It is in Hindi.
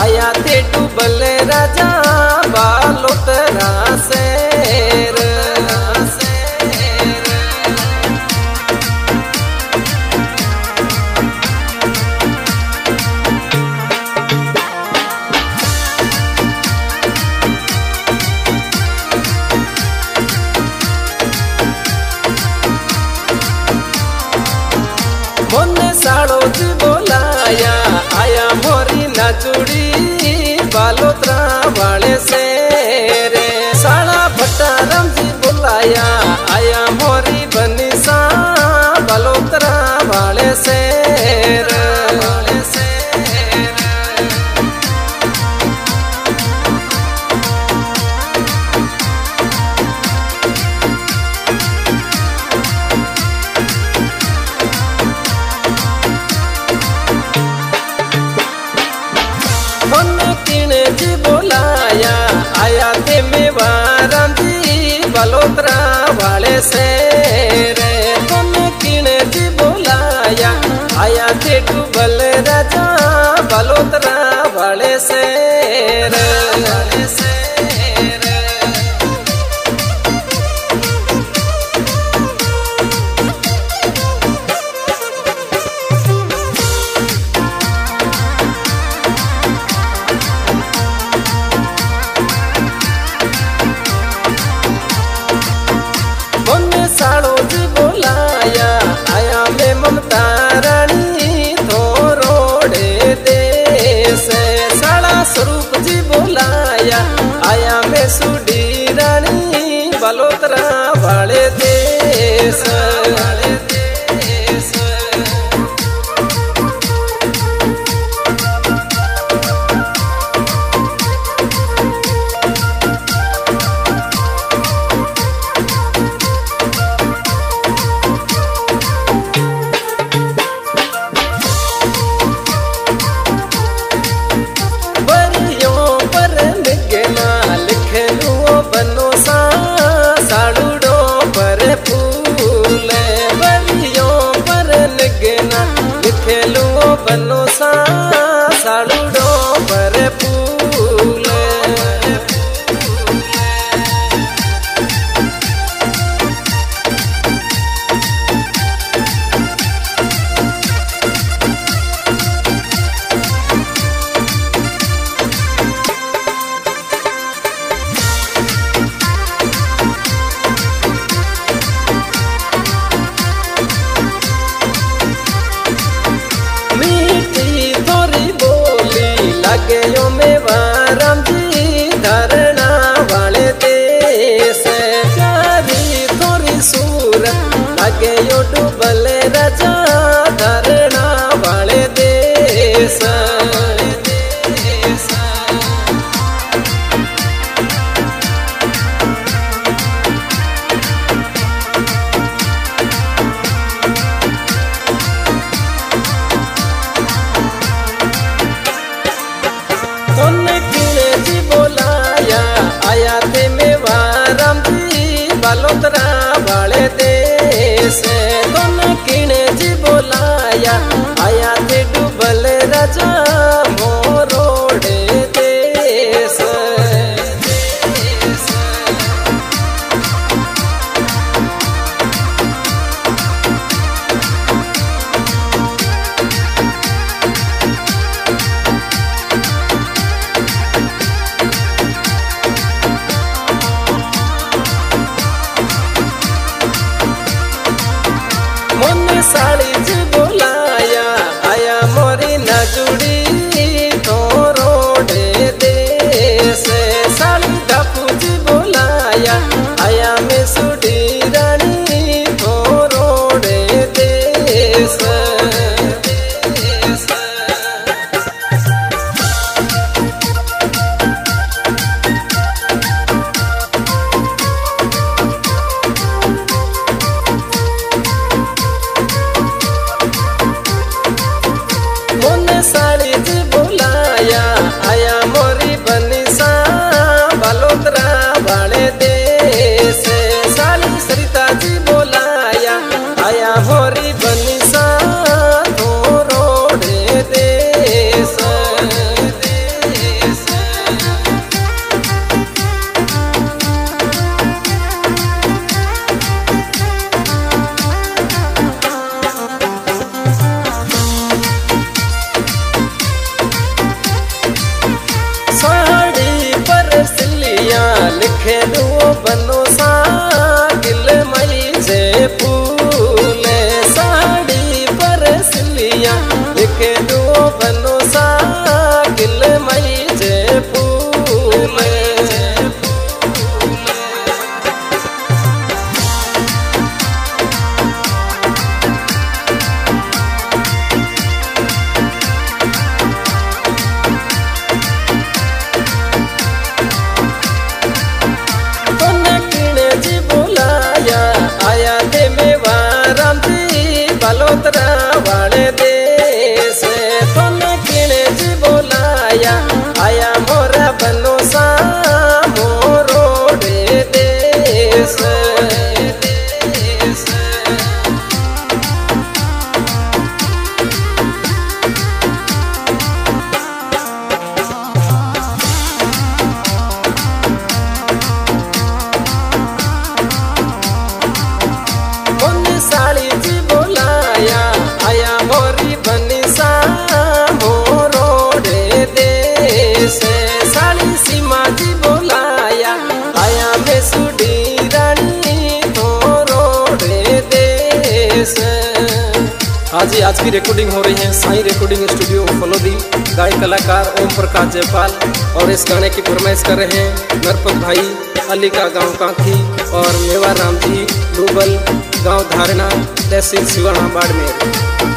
आया थे डूबल राजा बालोतरा शेर। मोने साड़ो जी बोलाया आया मोरी नाचुड़ी बालोतरा वाले से रे। साड़ा भट्टाराम जी बोलाया आया मोरी बनीसा बालोतरा वाले से रे। जी बोलाया आया थे मेवाराम जी बालोतरा वाले से रे। किने जी बोलाया आया थे डूबल राजा बालोतरा वाले से रे। साड़ो जी बोलाया आया मैं ममता रानी थोरोड़े देश। साड़ा स्वरूप जी बोलाया आया मैं सुडी रानी बालोतरा वाले देश। साड़ूडो पर फूल बरियों पर लगना लिखेलू बनो सा साड़ूडो पर फूल। गयो मेवाराम जी धरना वाले देश। चारी थोड़ी सूरत लगयो डूबल राजा धरना वाले देश। किने जी बोलाया आया थे मेवाराम जी बालोतरा वाले देश। किने जी बोलाया आया थे डूबल राजा मोरोड़े देश। साड़ी जी बोलाया आया मोरी नाजुड़ी थोरोड़े देश। साड़ी धापू जी बोलाया आया मैं सुडी रानी थोरोड़े देश। लिखे दो बनो सा गिल मई जे फूल साड़ी पर सिलिया लिखे दो बनो सा गिल मई जे फूल बलोतरा वाले देश तो न किणे जी बोलाया आया मोरा बनो सा मोरोड़े देश साड़ी जी आया मोरी बनिसा मोरोड़े देश साड़ी सीमा जी बोलाया आया मैं सुडी रानी मोरोड़े देश। हाँ जी, आज की रिकॉर्डिंग हो रही है साईं रिकॉर्डिंग स्टूडियो फलोदी। गायक कलाकार ओम प्रकाश जयपाल और इस गाने की फरमाइश कर रहे हैं नरपत भाई अली का गाँव कांखी और मेवा राम जी डूबल गाँव धारणा तहसील सिवाना बाड़मेर।